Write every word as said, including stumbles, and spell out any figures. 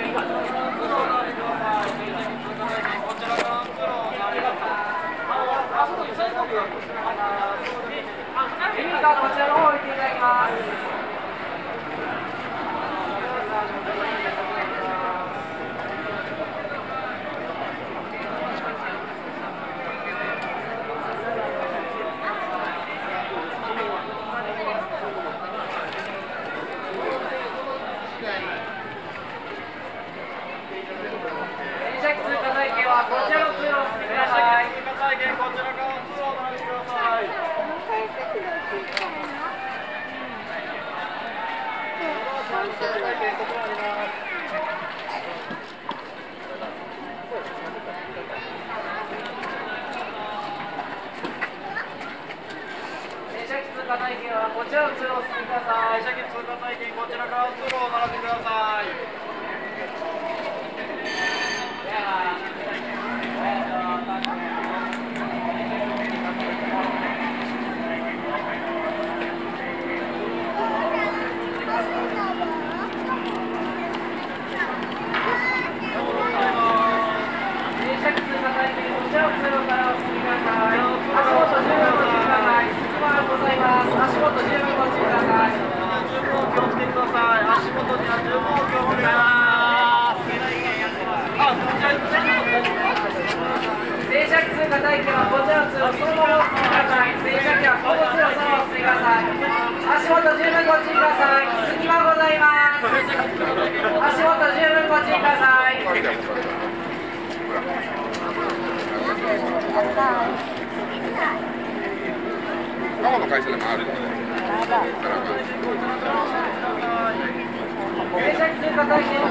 こちらの方置いていただきます。電車機通過体験はこちらの通路を進めてください。通過体験こちら側の通路を並べてください。電車機通過体験はこちらの通路を進めてください。電車機通過体験こちら側の通路を並べてください。電車機通過体験はこちらの通路そのままお進みください。電車機はこの通路そのままお進みください。足元十分ご注意ください。隙間ございます。足元十分ご注意ください。 どこの会社でもあるよね。 電車機通過体験